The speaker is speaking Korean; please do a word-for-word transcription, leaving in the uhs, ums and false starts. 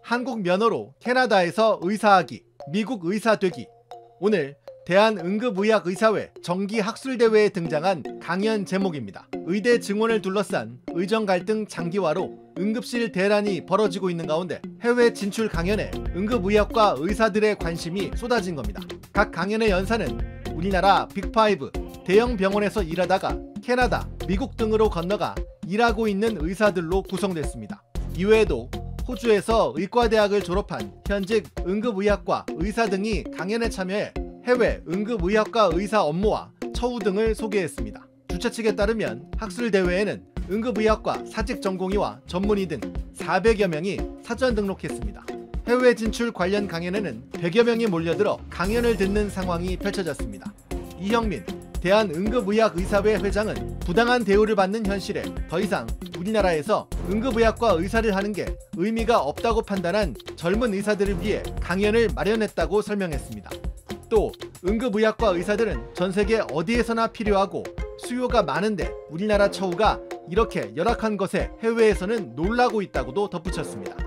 한국 면허로 캐나다에서 의사하기, 미국 의사 되기. 오늘 대한응급의학의사회 정기학술대회에 등장한 강연 제목입니다. 의대 증원을 둘러싼 의정 갈등 장기화로 응급실 대란이 벌어지고 있는 가운데 해외 진출 강연에 응급의학과 의사들의 관심이 쏟아진 겁니다. 각 강연의 연사는 우리나라 빅파이브 대형 병원에서 일하다가 캐나다, 미국 등으로 건너가 일하고 있는 의사들로 구성됐습니다. 이외에도 호주에서 의과대학을 졸업한 현직 응급의학과 의사 등이 강연에 참여해 해외 응급의학과 의사 업무와 처우 등을 소개했습니다. 주최 측에 따르면 학술대회에는 응급의학과 사직 전공의와 전문의 등 사백여 명이 사전 등록했습니다. 해외 진출 관련 강연에는 백여 명이 몰려들어 강연을 듣는 상황이 펼쳐졌습니다. 이형민 대한응급의학의사회 회장은 부당한 대우를 받는 현실에 더 이상 우리나라에서 응급의학과 의사를 하는 게 의미가 없다고 판단한 젊은 의사들을 위해 강연을 마련했다고 설명했습니다. 또 응급의학과 의사들은 전세계 어디에서나 필요하고 수요가 많은데 우리나라 처우가 이렇게 열악한 것에 해외에서는 놀라고 있다고도 덧붙였습니다.